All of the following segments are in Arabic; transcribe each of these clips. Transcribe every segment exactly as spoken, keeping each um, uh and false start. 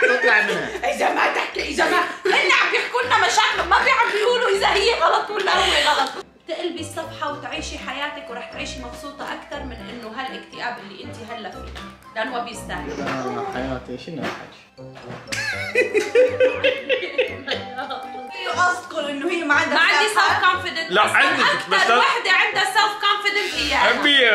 تطلع منها. اذا ما تحكي اذا ما هن عم يحكوا لنا مشاكل ما عم بيقولوا اذا هي غلط ولا هو غلط. تقلبي الصفحه وتعيشي حياتك ورح تعيشي مبسوطه اكثر من انه هالاكتئاب اللي انت هلا فيه، لانه هو بيستاهل. انا حياتي شنو الحكي؟ قصدكم انه هي ما عندها ما عندي سيلف كونفيدنت. لا عندك بس اكثر وحده عندها سيلف كونفيدنت هي حبي.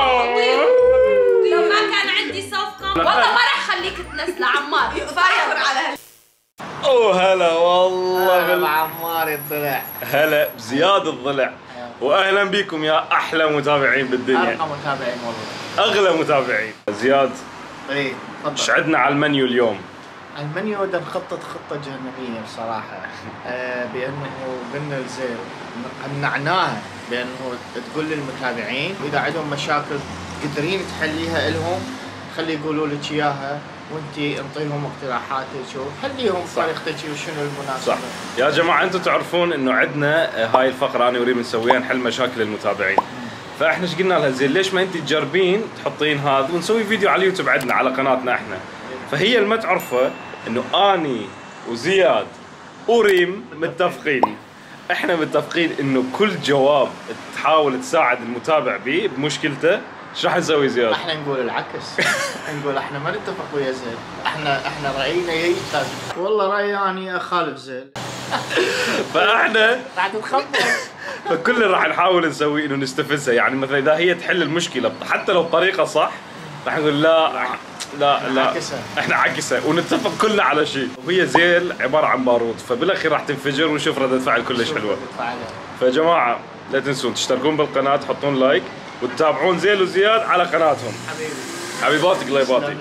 لو ما كان عندي سيلف كونفيدنت والله ما رح خليك تنسى عمار. فاير على هال اوه هلا والله بال عمار الضلع. هلا بزياد الضلع، واهلا بكم يا احلى متابعين بالدنيا. ارقى متابعين والله. اغلى متابعين. زياد اي تفضل. ايش عندنا على المنيو اليوم؟ المنيو بدنا نخطط خطه جهنميه بصراحه. آه بانه قلنا لزين قنعناها بانه تقول للمتابعين واذا عندهم مشاكل قادرين تحليها لهم خلي يقولوا لك اياها وانت انطيهم اقتراحاتك وخليهم طريقتك وشنو المناسب. صح يا جماعه، انتم تعرفون انه عندنا هاي الفقره انا وريم نسويها نحل مشاكل المتابعين. فاحنا ايش قلنا لها زين ليش ما انت تجربين تحطين هذا ونسوي فيديو على اليوتيوب عندنا على قناتنا احنا. فهي اللي ما تعرفه انه اني وزياد وريم متفقين، احنا متفقين انه كل جواب تحاول تساعد المتابع به بمشكلته ايش راح نسوي زياد؟ احنا نقول العكس. نقول احنا ما نتفق ويا زين، احنا احنا راينا يختلف. والله رايي اني اخالف زين. فاحنا راح تتخبط. فكل اللي راح نحاول نسويه انه نستفزها، يعني مثلا اذا هي تحل المشكله حتى لو بطريقه صح راح نقول لا لا لا عكسها. احنا عكسها ونتفق كلنا على شيء. وهي زيل عباره عن بارود، فبالاخير راح تنفجر ونشوف رده فعل كلش حلوه. فيا جماعه لا تنسون تشتركون بالقناه، تحطون لايك وتتابعون زيل وزياد على قناتهم. حبيبي حبيباتي قليباتي.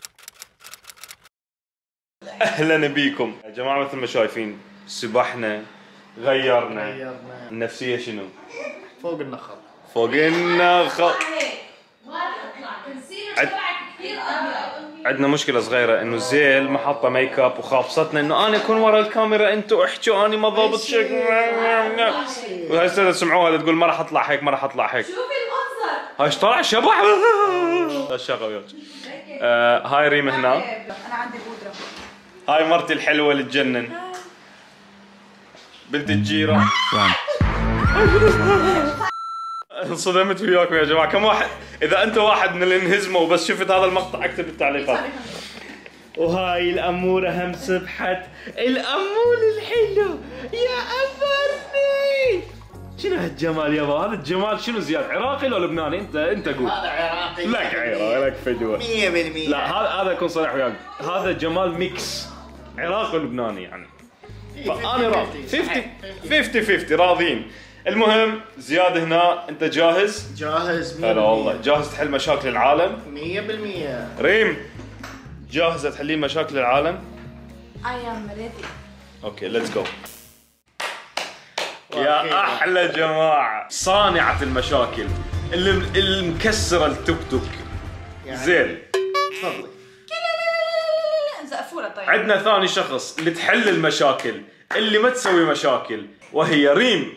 اهلا بيكم يا جماعه. مثل ما شايفين سبحنا غيرنا. غيرنا. النفسيه شنو؟ فوق النخل. فوق النخل. عد... عندنا مشكله صغيره انه زيل ما حاطه ميك اب وخافصتنا انه انا اكون ورا الكاميرا انتوا احكوا اني ما ضابط شكل. وهي استاذ تسمعوها تقول ما راح اطلع هيك ما راح اطلع هيك. شوفي المنظر هاي ايش طلع شبح. الشغل وياك. آه هاي ريم هنا. انا عندي بودره. هاي مرتي الحلوه اللي تجنن. بنت الجيرة. انصدمت وياكم يا جماعه. كم واحد اذا انت واحد من اللي انهزموا وبس شفت هذا المقطع اكتب بالتعليقات. وهاي الاموره هم سبحت. الامول الحلو يا امرني. شنو هالجمال يابا؟ هذا الجمال شنو زياد؟ عراقي لو لبناني؟ انت انت قول. هذا عراقي. لك عراقي لك فدوه. مية بالمية. لا هذا هذا اكون صريح وياك، هذا جمال ميكس عراقي ولبناني يعني. فانا راضي خمسين خمسين راضيين. المهم زياد هنا انت جاهز؟ جاهز مية بالمية. هلا والله جاهز تحل مشاكل العالم؟ مية بالمية. ريم جاهزة تحلين مشاكل العالم؟ I am ready. اوكي ليتس جو. يا احلى جماعة صانعة المشاكل اللي اللي مكسرة التوك توك زين. تفضلي. زقفوره طيب. عندنا ثاني شخص اللي تحل المشاكل اللي ما تسوي مشاكل وهي ريم.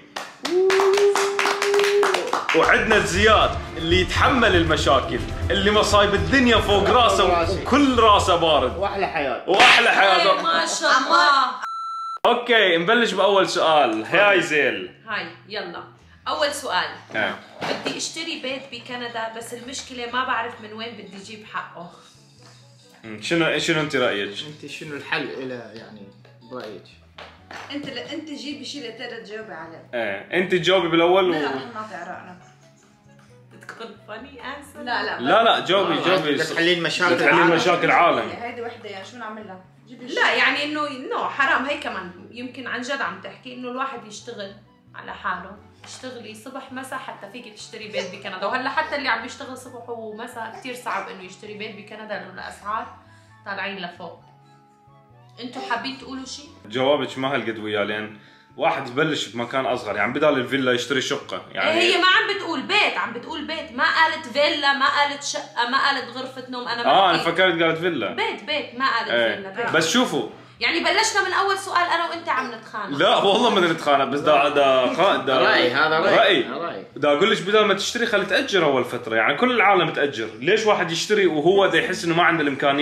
وعندنا زياد اللي يتحمل المشاكل اللي مصايب الدنيا فوق راسه وكل راسه بارد واحلى حياة. واحلى حياة. ما شاء الله. اوكي نبلش باول سؤال. هاي زيل. هاي يلا اول سؤال. آه. بدي اشتري بيت بكندا بس المشكله ما بعرف من وين بدي اجيب حقه. شنو شنو انت رايك؟ انت شنو الحل الى يعني برايك؟ انت ل... انت جيبي شيء لتقدر تجاوبي عليه. ايه انت تجاوبي بالاول و... لا رح نعطي ارائنا. تكون فاني انسر. لا لا لا لا جاوبي آه. جاوبي. تحلين مشاكل تحلين العالم. مشاكل العالم. هيدي وحده يعني شو نعملها؟ جيبي لا يعني انه نو حرام هي كمان يمكن عن جد عم تحكي انه الواحد يشتغل على حاله، تشتغلي صبح مساء حتى فيك تشتري بيت بكندا. وهلا حتى اللي عم بيشتغل صبح ومساء كثير صعب انه يشتري بيت بكندا لانه الاسعار طالعين لفوق. انتم حابين تقولوا شيء؟ جوابك ما هالقد وياه لان واحد يبلش بمكان اصغر يعني بدال الفيلا يشتري شقه يعني. هي ما عم بتقول بيت، عم بتقول بيت، ما قالت فيلا، ما قالت شقه، ما قالت غرفه نوم. انا ما اه انا فكرت قالت فيلا. بيت بيت ما قالت ايه. فيلا بيت. بس شوفوا يعني بلشنا من اول سؤال انا وانت عم نتخانق. لا والله ما بدنا نتخانق بس دا دا دا رايي هذا رايي. رايي رايي. دا اقول لك بدل ما تشتري خلي تاجر اول فتره يعني كل العالم تاجر. ليش واحد يشتري وهو دا يحس انه ما عنده الامكانيه؟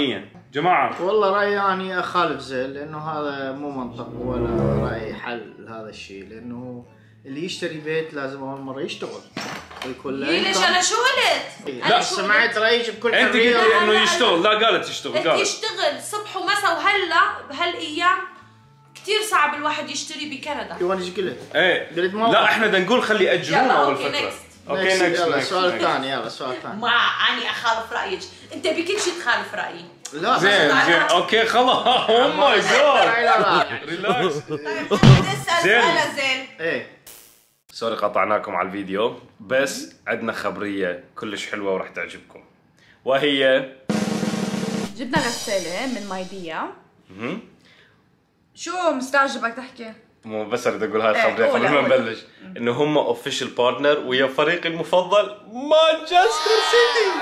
جماعه والله رايي اني اخالف زين، لانه هذا مو منطق ولا راي حل لهذا الشيء، لانه اللي يشتري بيت لازم اول مره يشتغل ويكون له. ليش انا شو قلت؟ لا سمعت رايك بكل انت حريه. قلتي انه يشتغل، لا قالت يشتغل، قلت قالت يشتغل صبح ومساء، وهلا بهالايام كثير صعب الواحد يشتري بكندا. وانا ايش قلت؟ ايه قلت ما لا احنا بدنا نقول خلي اجرونا يلا، اول أوكي، فتره. next. اوكي نكست. نكست. يلا نكست. سؤال نكست. ثاني، يلا سؤال ثاني. ما اني اخالف رايك، انت بكل شيء تخالف رايي. لا زين أنا- زين اوكي خلاص. اوه ماي جاد لا لا ريلاكس. طيب انا بدي اسال زين. سؤال زين. ايه سوري قطعناكم على الفيديو، بس عندنا خبريه كلش حلوه وراح تعجبكم، وهي جبنا غسالة من مايديا. مهم. شو مستعجبك تحكي؟ مو بس اريد اقول هاي إيه، الخبريه قول، قبل ما قول. نبلش، انه هم اوفيشال بارتنر ويا فريقي المفضل مانشستر سيتي.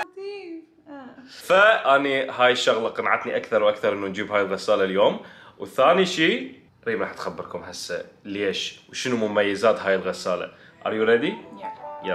فاني هاي الشغله قنعتني اكثر واكثر انه نجيب هاي الغساله اليوم. وثاني شيء ريم راح تخبركم هسه ليش وشنو مميزات هاي الغساله. ار يو ريدي؟ يلا.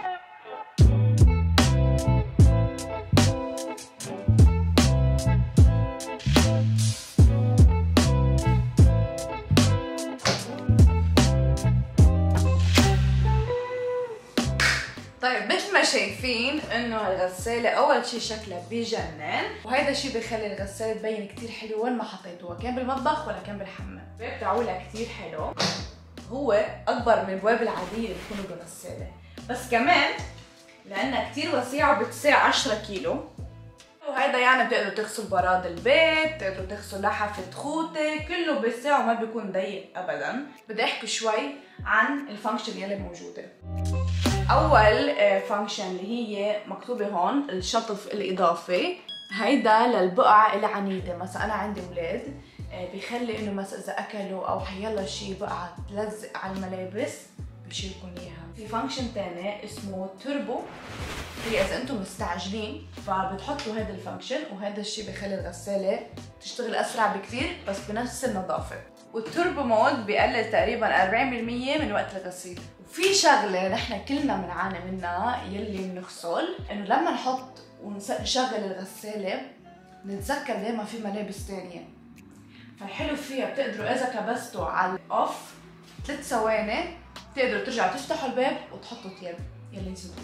طيب مثل ما شايفين انه الغسالة اول شي شكلها بيجنن، وهيدا الشي بيخلي الغسالة تبين كتير حلو وين ما حطيتوها، كان بالمطبخ ولا كان بالحمام. الباب تاعولها كتير حلو، هو اكبر من البواب العادية اللي بتكونوا بالغسالة، بس كمان لانها كتير وسيعة بتساع عشرة كيلو. وهيدا يعني بتقدروا تغسلوا براد البيت، بتقدروا تغسلوا لحفة خوته، كله بيساع وما بيكون ضيق ابدا. بدي احكي شوي عن الفانكشن يلي موجودة. اول فانكشن اللي هي مكتوبه هون الشطف الاضافي، هيدا للبقع العنيده، مثلا انا عندي اولاد بيخلي انه مثلا اذا اكلوا او حيلا شيء بقعه تلزق على الملابس بشيل لكم اياها. في فانكشن ثاني اسمه توربو، هي اذا انتم مستعجلين فبتحطوا هذا الفانكشن، وهذا الشيء بيخلي الغساله تشتغل اسرع بكثير بس بنفس النظافه. والتوربو مود بيقلل تقريبا أربعين بالمية من وقت الغسيل. وفي شغله نحن كلنا بنعاني منها يلي بنغسل، انه لما نحط ونشغل الغساله نتذكر دائما في ملابس ثانيه. فالحلو فيها بتقدروا اذا كبستوا على الاوف ثلاث ثواني بتقدروا ترجعوا تفتحوا الباب وتحطوا ثياب يلي نسيتوها.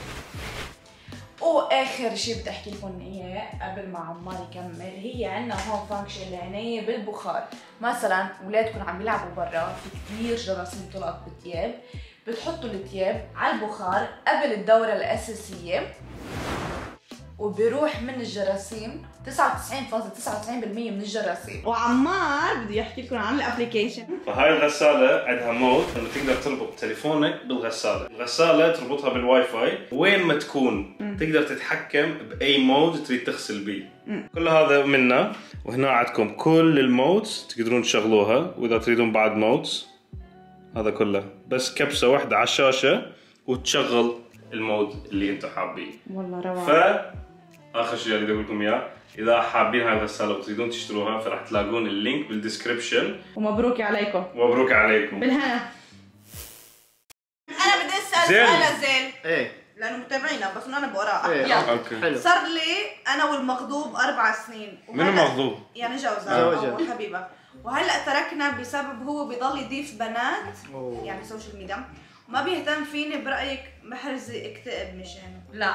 واخر شيء بدي احكي لكم اياه قبل ما عمار يكمل، هي عندنا هون فانكشن العنايه بالبخار. مثلا اولادكم عم يلعبوا برا، في كثير جراثيم طلعت بالثياب، بتحطوا الثياب على البخار قبل الدوره الاساسيه وبيروح من الجراثيم تسعة وتسعين فاصلة تسعة وتسعين بالمية من الجراثيم. وعمار بده يحكي لكم عن الابلكيشن. فهاي الغسالة عندها مود انه تقدر تربط تليفونك بالغسالة، الغسالة تربطها بالواي فاي، وين ما تكون تقدر تتحكم بأي مود تريد تغسل بيه. كل هذا منا، وهنا عندكم كل المودز تقدرون تشغلوها، واذا تريدون بعد مودز هذا كله بس كبسة واحدة على الشاشة وتشغل المود اللي انتم حابين. والله روعة. ف اخر شيء اللي اقول لكم اياه، اذا حابين هاي الغسالة وتريدون تشتروها فراح تلاقون اللينك بالديسكربشن. ومبروك عليكم. مبروك عليكم. بالهنا. انا بدي اسال زين. سؤال زين ايه لانه متابعينا بس انا بوراء. ايه يلا. اوكي. حلو. صار لي انا والمغضوب اربع سنين. منو وهلأ- مغضوب؟ يعني جوزها زوجها. او حبيبه. وهلا تركنا بسبب هو بضل يضيف بنات، أوه. يعني سوشيال ميديا، وما بيهتم فيني. برايك محرزه اكتئب مشانه؟ لا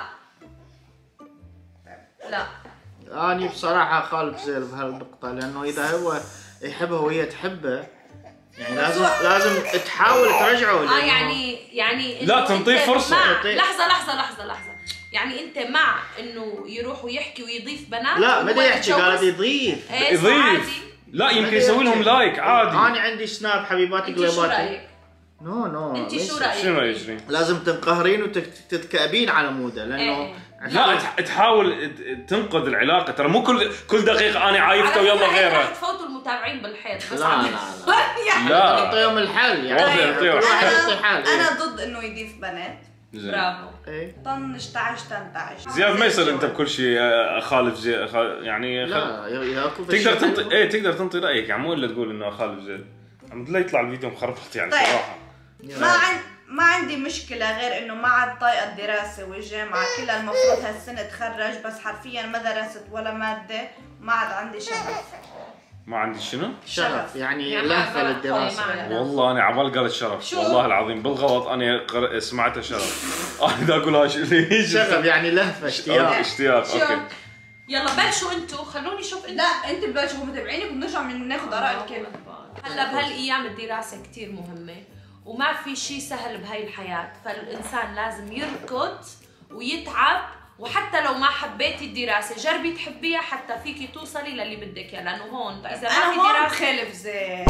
لا اني بصراحه خالف زير بهالنقطه، لانه اذا هو يحبها وهي تحبه يعني لازم لازم تحاول ترجعه. اه لأنه يعني يعني لا، إنه تنطيه أنت فرصة. مع تنطيه- لحظه لحظه لحظه لحظه يعني انت مع انه يروح ويحكي ويضيف بنات؟ لا ما وهو بدي يحكي، قال يتجوز؟ يضيف. إيه، يضيف. عادي. لا يمكن بدي يسوي لهم يحكي. لايك عادي. انا عندي سناب حبيباتي انت شو قليباتي. رايك؟ نو نو انت ليش؟ شو رايك؟ شنو يجري؟ لازم تنقهرين وتتكئبين على موده، لانه إيه. لا تح- تحاول ت- تنقذ العلاقه، ترى مو كل كل دقيقه انا عايفته على ويلا فكرة غيره. انت تفوتوا المتابعين بالحيط بس لا عم- لا لا يعني لا نعطيهم الحل يعني. واضح يعطيهم كل واحد حل. يعطي حل. انا ضد انه يضيف بنات. زين. برافو. ايه طنش تعش تنتعش. زياد ما يصير انت بكل شيء آه، اخالف زي أخ- يعني خ... لا ياكل تقدر تنطي ايه تقدر تنطي رايك، يعني مو الا تقول انه اخالف زين. عم لا يطلع الفيديو مخربط يعني طيب. صراحه. ما عند ما عندي مشكلة غير انه ما عاد طايقة الدراسة والجامعة، كلها المفروض هالسنة اتخرج، بس حرفيا ما درست ولا مادة، ما عاد عندي شغف. ما عندي شنو؟ شغف يعني يعني لهفة ما- للدراسة. ما- والله انا عبال قالت شرف، شو؟ والله العظيم بالغلط انا قر... سمعتها شرف. انا بدي اقولها ش- ليش؟ شغف يعني لهفة أوكي، اشتياق. اشتياق شو؟ اوكي. يلا بلشوا انتوا، خلوني اشوف انتوا. لا انت ببلشوا متابعينك وبنرجع من ناخذ اراء الكل. هلا بهالايام الدراسه كثير مهمه وما في شيء سهل بهاي الحياه، فالانسان لازم يركض ويتعب، وحتى لو ما حبيتي الدراسه جربي تحبيها حتى فيكي توصلي للي بدك اياه، لانه هون اذا ما انا في هون دراسه بخالف زين.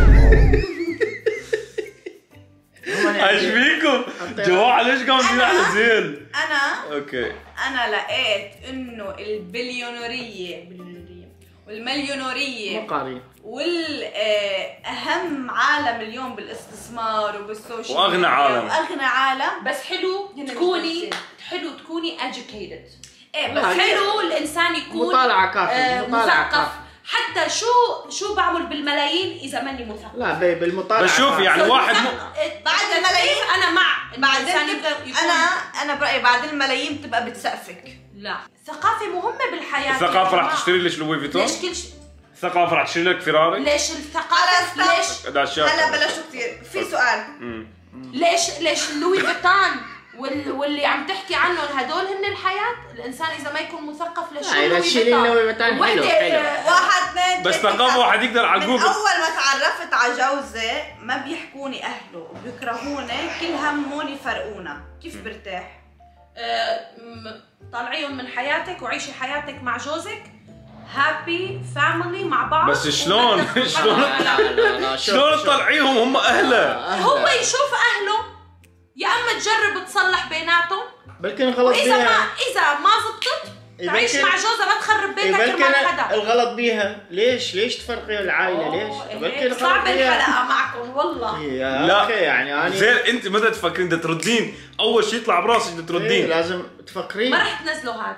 ايش فيكم؟ جماعه ليش قاعدين على زين؟ انا اوكي. انا لقيت انه البليونيريه بالمليونيريه والمليونيريه مقاري. والاهم عالم اليوم بالاستثمار وبالسوشيال وأغنى ميديا عالم. واغنى عالم. بس حلو هن تكوني مش حلو تكوني educated. ايه لا، بس حلو الانسان يكون مطالعة كافية، آه مطالعة مثقف. كافية. حتى شو شو بعمل بالملايين اذا ماني مثقف؟ لا بي بالمطالعة. بس شوفي يعني واحد م... بعد الملايين انا مع إنه بعدين الإنسان تبقى يقدر يكون- انا انا برايي بعد الملايين بتبقى بتسقفك. لا، ثقافه مهمه بالحياه. الثقافه يا راح جماعة. تشتري لك لوي فيتون؟ ليش كل شيء؟ الثقافه راح تشتري لك فيراري؟ ليش خلص الثقافه طب. ليش لا شاطر. هلا بلشوا كثير في سؤال. مم. ليش ليش لوي فيتان وال... واللي عم تحكي عنهم هدول هن الحياه؟ الانسان اذا ما يكون مثقف ليش لا، إذا تشيلين لوي فيتان حلو، وحدة، حلو. آه، واحد اثنين بس ثلاثة، ثقافه واحد يقدر على من جوجل. اول ما تعرفت على جوزي ما بيحكوني اهله وبيكرهوني، كل همهم يفرقونا، كيف برتاح؟ آه، م- طلعيهم من حياتك وعيشي حياتك مع جوزك هابي فاميلي مع بعض. بس شلون؟ وبدك- شلون؟ لا لا لا شوف شلون شوف. تطلعيهم هم اهله؟ هو يشوف اهله، يا اما تجرب تصلح بيناتهم، بلكن غلط واذا ما بيها. اذا ما زبطت تعيش بلكن- مع جوزها، ما تخرب إيه، بيتك بلكن كرمال حدا. الغلط بيها. ليش ليش تفرقي العائلة ليش؟ أوه، بلكن هيك الغلط صعب بيها. الحلقه معكم والله. إيه، لا. اوكي يعني انا زين انت متى تفكرين بدك تردين؟ اول شيء يطلع براسك بدك إيه، تردين. لازم تفكرين. ما رح تنزلوا هاد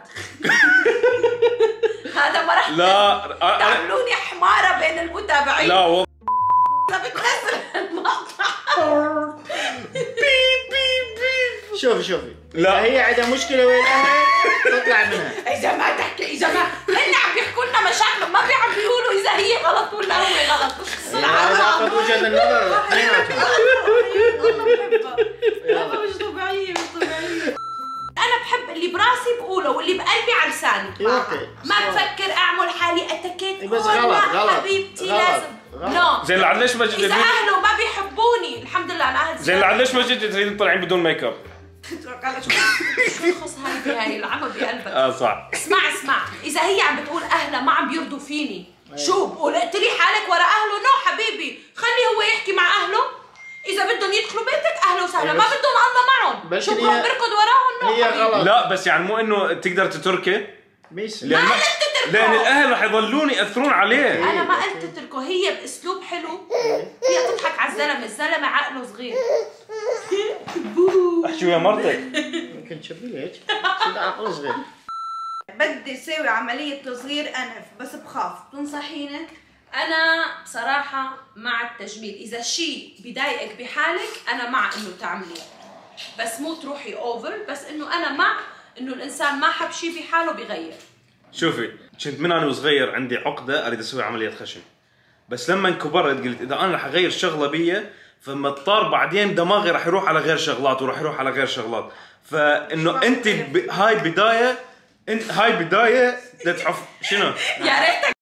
هذا ما رح لا أنا- أنا- تعملوني حماره بين المتابعين. لا والله اذا بتنزل المقطع شوفي شوفي لا. إذا هي عندها مشكلة ويا الاهل تطلع منها. اذا ما تحكي اذا ما هن عم بيحكوا لنا مشاكل، ما بي عم بيقولوا اذا هي غلط ولا هو غلط. بس يعني علاقة وجهة النظر اثنيناتهم. والله مش طبيعيه مش طبيعيه. انا بحب اللي براسي بقوله واللي بقلبي على لساني. اوكي ما بفكر اعمل حالي اتكيت. بس أوه، غلط، لا غلط، حبيبتي غلط، لازم غلط. لا. زين لعد ليش ما جيت اذا الفيديو؟ اهله ما بيحبوني الحمد لله انا اهل زين لعد ليش ما جيت تريدين تطلعين بدون ميك اب؟ شو يخص هاي هاي العمى بقلبك. اه صح. اسمع اسمع، اذا هي عم بتقول اهلها ما عم بيرضوا فيني، شو بقول اقتلي حالك ورا اهله؟ نو حبيبي، خلي هو يحكي مع اهله، اذا بدهم يدخلوا بيتك اهلا وسهلا، ما بس- بدهم الله معهم، بلكن شو هي- بروح بركض وراهم؟ نو هي حبيبي. غلط. لا بس يعني مو انه تقدر تتركه؟ ميسي. لان ما قلت تتركه. لان الاهل رح يظلون ياثرون عليه. انا ما قلت تتركه، هي باسلوب حلو، هي تضحك على الزلمه، الزلمه عقله صغير. احكي ويا مرتك. يمكن تشبهي لي هيك. صدق عقل صغير. بدي اسوي عملية تصغير انف بس بخاف، تنصحيني؟ انا بصراحه مع التجميل، اذا شيء بضايقك بحالك انا مع انه تعمليه، بس مو تروحي اوفر، بس انه انا مع انه الانسان ما حب شيء بحاله بغير. شوفي كنت من انا وصغير عندي عقده اريد اسوي عمليه خشم، بس لما كبرت قلت اذا انا رح اغير شغله بيا فما اضطر بعدين دماغي رح يروح على غير شغلات وراح يروح على غير شغلات، فانه انت ب... هاي بدايه، انت هاي بدايه تحف شنو؟ يا ريتك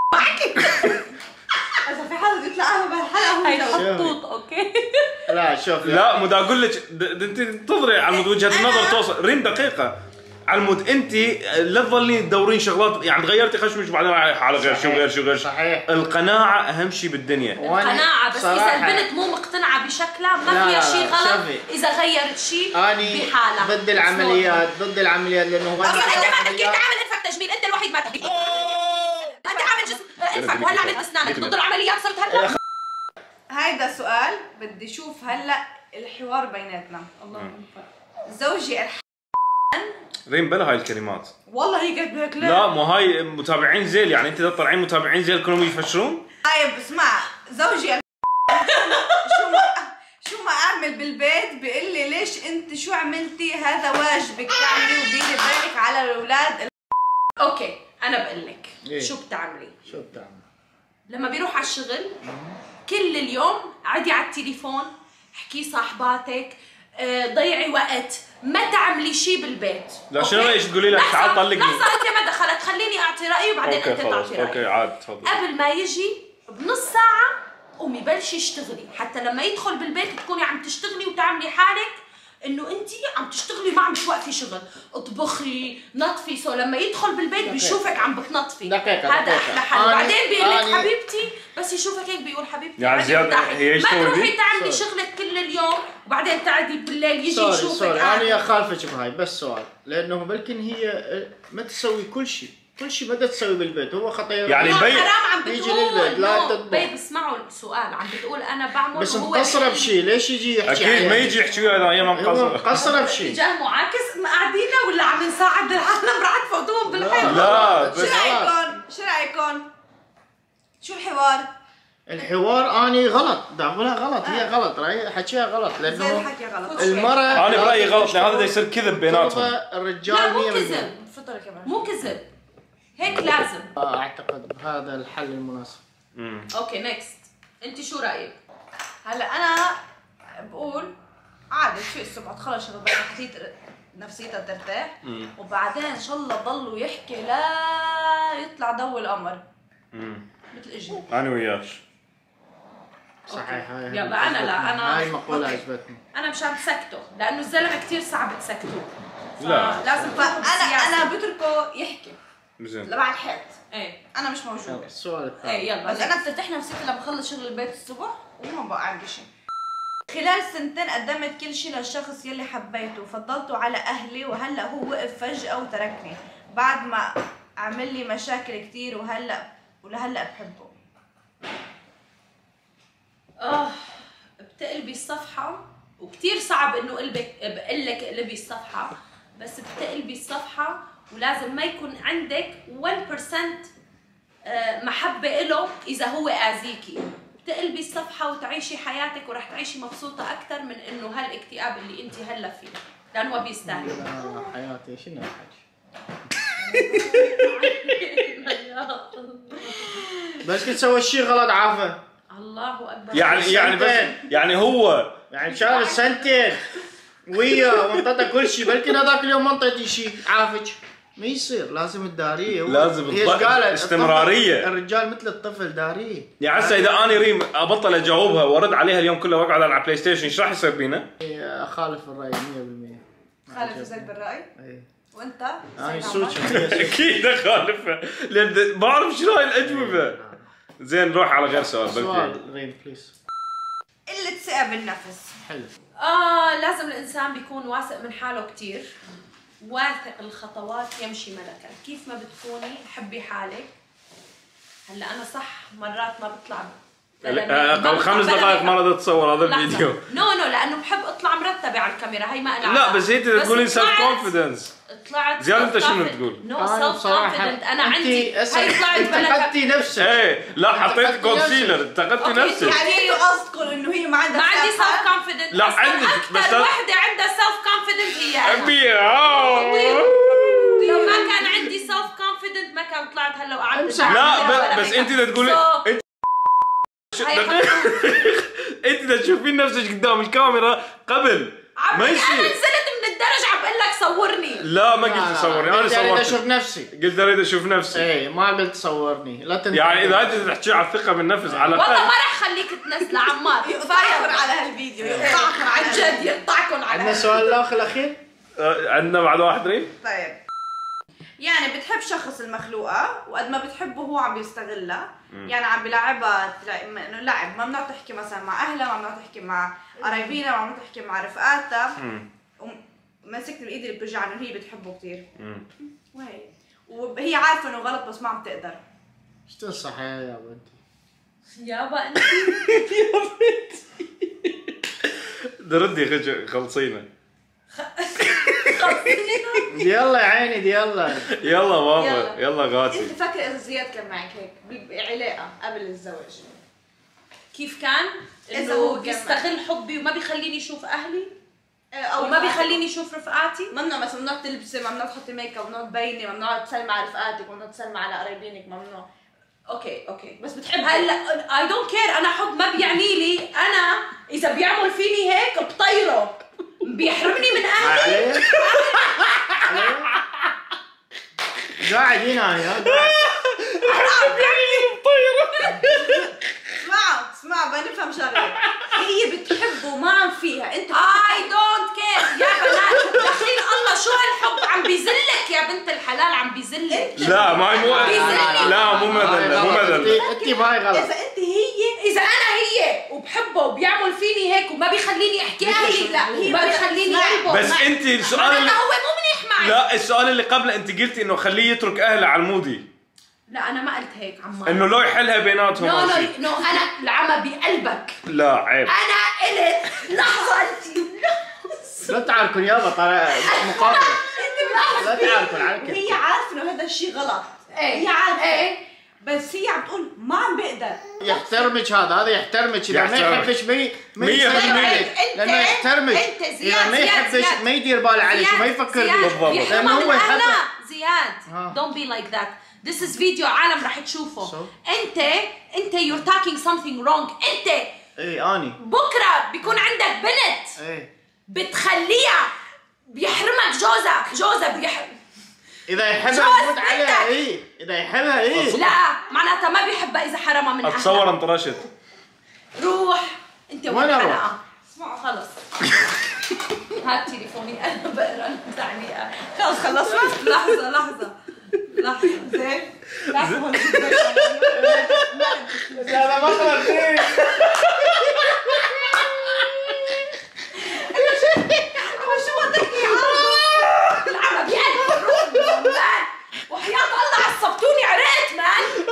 اذا في حدا بده يطلعها بهالحلقة هاي هو جوا. خطوط اوكي. لا شوف لا مو دا اقول لك د- د- انت تنتظري على مود وجهه النظر توصل ريم دقيقه على المود انت لا تظلين تدورين شغلات، يعني غيرتي خشمك بعدين رايحه على غير شو غير شو غير شو. صحيح. القناعه اهم شيء بالدنيا. وأنا قناعه، بس اذا صراحة البنت مو مقتنعه بشكلها لا، ما لا، فيها لا، شيء غلط شوفي. اذا غيرت شيء اني بحالها. ضد العمليات، ضد العمليات لانه هو اصلا انت ما تحكي، انت عامل انفك تجميل، انت الوحيد ما تحكي. انت عامل جسم انفك وهلا عملت اسنانك، ضد العمليات صرت هلا. هيدا سؤال بدي اشوف هلا الحوار بيناتنا. الله زوجي الح... ريم بلا هاي الكلمات. والله هي قد بهيك لا. لا مو هاي متابعين زيل، يعني انت تطلعين متابعين زيل كلهم يفشلون. طيب اسمع، زوجي الح... شو ما شو ما اعمل اعمل بالبيت بيقول لي ليش انت شو عملتي؟ هذا واجبك تعملي وديري بالك على الاولاد. اوكي انا بقول لك إيه؟ شو بتعملي. شو بتعمل؟ لما بيروح على الشغل كل اليوم عدي على التليفون، احكي صاحباتك، ضيعي وقت، ما تعملي شيء بالبيت. لا شنو رايك تقولي لك تعال طلقني؟ لحظه انت ما دخلت، خليني اعطي رايي وبعدين انت تعطي رايك. اوكي عاد تفضل. قبل ما يجي بنص ساعه قومي بلشي اشتغلي، حتى لما يدخل بالبيت تكوني عم تشتغلي وتعملي حالك انه انت عم تشتغلي ما عم توقفي شغل، اطبخي، نظفي، سو لما يدخل بالبيت بيشوفك عم بتنظفي. دقيقة هذا دقيقة. احلى حل. بعدين بيقول لك أنا... حبيبتي، بس يشوفك هيك بيقول حبيبتي يعني زياد هي ايش ما تسوي؟ تروحي تعملي شغلك كل اليوم وبعدين تعدي بالليل يجي سوري يشوفك. سوري انا اخالفك بهاي، بس سؤال، لانه بلكن هي ما تسوي كل شيء، كل شيء بدها تسوي بالبيت، هو خطير يعني لا البيت حرام عم يجي بتقول للبيت لا نو. تطبخ. بيب اسمعوا السؤال، عم بتقول انا بعمل بس وهو مقصرة بشيء، ليش يجي يحكي اكيد عليها؟ ما يجي يحكي وياي اذا هي ما هو مقصره. مقصرة بشيء. اتجاه معاكس قاعدين ولا عم نساعد العالم رح تفوتوهم بالحيط؟ لا بس شو رايكم؟ شو رايكم؟ شو الحوار؟ الحوار اني غلط، بدي اقولها غلط، هي غلط، راي حكيها غلط، زي لانه الحكي غلط. المرأة انا برايي غلط، لان هذا بده يصير كذب بيناتهم. الرجال لا مو مية بالمية. كذب، تفضلي كمان. مو كذب، هيك لازم. اعتقد هذا الحل المناسب. امم اوكي نيكست، انت شو رايك؟ هلا انا بقول عادي تفيق الصبح تخلص شغل بدها حكيت نفسيتها ترتاح، وبعدين ان شاء الله ضلوا يحكي لا يطلع ضوء القمر امم مثل اجري. انا وياك صحيح هاي يلا أنا لا، أنا- هاي المقولة أوكي. عجبتني. انا مشان تسكته، لانه الزلمه كثير صعب تسكتوه. لا. لازم فانا انا بتركه يحكي زين لبعد الحيط، ايه انا مش موجوده. يلا، السؤال الثاني. ايه يلا بس انا بترتاح نفسيتي لما بخلص شغل البيت الصبح وما بقى عندي شيء. خلال سنتين قدمت كل شيء للشخص يلي حبيته وفضلته على اهلي، وهلا هو وقف فجأة وتركني بعد ما عمل لي مشاكل كثير، وهلا ولهلا بحبه. اه بتقلبي الصفحه، وكثير صعب انه قلبك بقول لك اقلبي الصفحه، بس بتقلبي الصفحه ولازم ما يكون عندك واحد بالمية آه، محبه له اذا هو اذيكي. بتقلبي الصفحه وتعيشي حياتك ورح تعيشي مبسوطه اكثر من انه هالاكتئاب اللي انت هلا فيه، لانه هو بيستاهل. يا حياتي شنو الحكي؟ بس كنت سوى شيء غلط عافى. الله اكبر. يعني يعني بس يعني هو يعني شهر سنتين ويا وانطيته كل شيء، بلكن هذاك اليوم ما انطيتي شيء عافج. ما يصير، لازم تداريه. هو لازم هي الض- قالت استمرارية. الطفل- الرجال مثل الطفل داريه. يعني هسه اذا انا ريم ابطل اجاوبها وارد عليها اليوم كله واقعد على بلاي ستيشن، ايش راح يصير بينا؟ اخالف الراي مية بالمية. خالف زيد بالراي. ايه وانت؟ انا سيد سوتش عمر؟ اكيد اخالفها لان ما اعرف شنو هاي الاجوبه. زين نروح على غير سؤال. بلكي سؤال ريم بليز. قلة ثقة بالنفس. حلو. اه لازم الانسان بيكون واثق من حاله كثير، واثق الخطوات يمشي ملكا. كيف ما بتكوني حبي حالك. هلا انا صح مرات ما بطلع قبل خمس دقائق ما رضيت اتصور هذا الفيديو. نو نو لانه بحب اطلع مرتبه على الكاميرا، هي ما انا لا بس انت تقولين سيلف طلعت- كونفدنس. طلعت زياد انت شنو self-confident. تقول؟ نو أنا سيلف بصراحة كونفدنت، انا أنت عندي أسأل- هي طلعت بلكا. انتقدتي نفسك. ايه لا حطيت انتقدتي كونسيلر، نفسك. انتقدتي أوكي، نفسك. يعني انتوا قصدكم انه هي ما عندها ما عندي ثقة؟ سيلف كونفدنت. لا، عندك، بس اكثر لا- وحده عندها سيلف كونفدنت هي انا. ابي آه. لو ما كان عندي سيلف كونفدنت ما كان طلعت هلا وقعدت. لا ب- بس انت اذا تقولي So- انت هاي انت اذا تشوفين نفسك قدام الكاميرا قبل عم ما انا يصير. نزلت من الدرج عم بقول لك صورني. لا ما قلت تصورني، انا قلت اريد صورت. اشوف نفسي. قلت اريد اشوف نفسي. ايه ما قلت صورني، لا تنتقد. يعني اذا انت تحكي على الثقه بالنفس على والله ما الاقل. رح خليك تنزل عمار. يقطعكم على هالفيديو، يقطعكم عن على جد يقطعكم على عندنا هذا. سؤال الاخر الاخير. آه، عندنا بعد واحد ريم. طيب يعني بتحب شخص المخلوقة وقد ما بتحبه هو عم بيستغلها، يعني عم بيلعبها تلا- انه لعب، ممنوع تحكي مثلا مع اهلها، ممنوع تحكي مع قرايبينها، ممنوع تحكي مع رفقاتها، ومسكت بالايد اللي بتوجع انه هي بتحبه كثير. وهي وهي عارفه انه غلط بس ما عم تقدر. ايش تنصح يا يا بنتي؟ يابا انت ردي خج خلصينا. يلا يا عيني دي يلا. يلا بابا يلا. يلا غاتي. انت فاكره اذا زياد كان معك هيك بعلاقه قبل الزواج كيف كان؟ إذا هو انه بيستغل حبي وما بيخليني اشوف اهلي او وما بيخليني اشوف رفقاتي. ممنوع مثلا ممنوع تلبسي، ممنوع تحطي ميك اب، ممنوع تبيني، ممنوع تسلمي على رفقاتك، ممنوع تسلمي على قرايبينك، ممنوع. اوكي اوكي بس بتحب هلا اي دونت كير، انا حب ما بيعني لي، انا اذا بيعمل فيني هيك بطيره، بيحرمني من اهلي. عليه قاعد هنا يا قاعد اسمعوا اسمعوا بنفهم شغله، هي بتحبه ما عم فيها، انت اي دونت كير يا بنات، دخيل الله شو هالحب عم بيذلك يا بنت الحلال، عم بيذلك. لا ما هي مو لا مو مذله مو مذله. انت باي غلط. اذا انت هي اذا انا هي وبحبه وبيعمل فيني هيك وما بيخليني احكي اهلي، لا ما بيخليني اقلبه. بس انت السؤال اللي اللي هو مو منيح معي. لا السؤال اللي قبله انت قلتي انه خليه يترك اهله على المودي، لا انا ما قلت هيك عمار. انه لو يحلها بيناتهم نو او نو شيء. نو انا العمى بقلبك. لا عيب. انا قلت لحظه انت لا تعاركوا يابا طلع مقابله. لا تعاركوا على كيف. هي عارفه انه هذا الشيء غلط، ايه هي عارفه ايه بس هي عم تقول ما عم بقدر. يحترمك هذا هذا يحترمك، اذا ما يحترمك. يحبش مي مية بالمية. لانه يحترمك. انت اذا زياد ما زياد يحبش زياد ما يدير باله عليك وما يفكر زياد فيك. بالضبط. يحرمها لأنه من هو يحبها. أهلها. زياد ها. don't be like that. This is video عالم رح تشوفه. So? انت انت you're talking something wrong. انت ايه اني بكره بيكون عندك بنت ايه بتخليها بيحرمك جوزها، جوزها بيحرم. اذا يحبها جوز يموت عليها. بنتك. ايه اذا يحبها ايه لا معناتها ما بيحبها اذا حرمها من اتصور اهلها. انطرشت. روح انت وين والحلقه. أروح؟ اسمعوا خلص. هات تليفوني انا بقرا التعليقات. خلص خلصنا. لحظه لحظه لحظه زين. لحظه هذا مخرج فيه. شو بدك عرض العمى بقلب الروح مان، وحياة الله عصبتوني عرقت مان.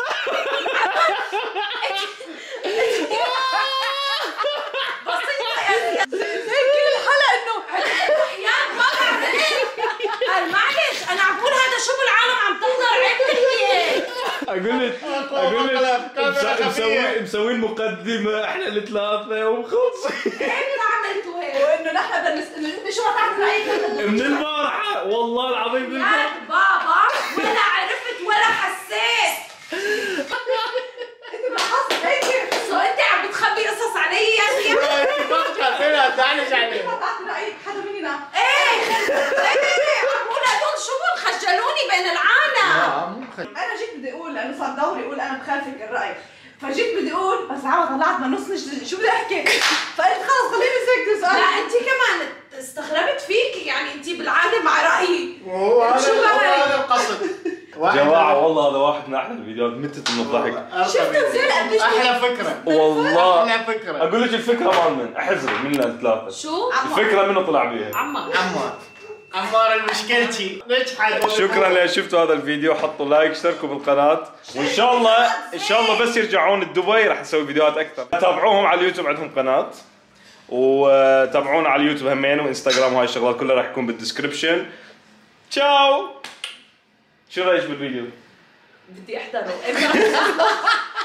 بسيطة يا زين كل الحلقة انه وحياة الله عرقت. قال معلش انا عم بقول هذا شو بالعالم عم تحضر عيب تحكي هيك. اقول لك اقول لك مسوي مسوين مقدمه احنا الثلاثه ومخلصين امتى عملتوا هيك؟ وانه نحن بدنا نس- انه شو ما تعرف رايك من البارحه والله العظيم من يا البارحة. بابا ولا عرفت ولا حسيت. انت لاحظت هيك سو انت عم بتخبي قصص علي يا زياد؟ تعالي تعالي تعرف رايك حدا مننا. ايه ايه عم بقول هدول شو بقول خجلوني بين العالم. لا مو خل- انا جيت بدي اقول لانه صار دوري اقول انا بخالفك الراي، فجيت بدي اقول بس عم طلعت ما نص نش- شو بدي احكي؟ فقلت خلص خليني ساكته سؤال. لا انت كمان استغربت فيكي، يعني انت بالعاده مع رايي. وهو هذا شو هو بهاي؟ هذا القصد. واحد- جماعه والله هذا واحد من احلى الفيديوهات متت من الضحك. شفتوا زين قديش احلى فكره. والله احلى فكره. اقول لك الفكره مال من احزري منا الثلاثه. شو؟ الفكره منه طلع بيها. عمار عمار عمار المشكلتي نجحت. شكرا اللي شفتوا هذا الفيديو، حطوا لايك اشتركوا بالقناه، وان شاء الله ان شاء الله بس يرجعون دبي راح نسوي فيديوهات اكثر. تابعوهم على اليوتيوب عندهم قناه، وتابعونا على اليوتيوب همين وانستغرام، وهاي الشغلات كلها راح يكون بالدسكربشن. تشاو. شو رايك بالفيديو؟ بدي احضره.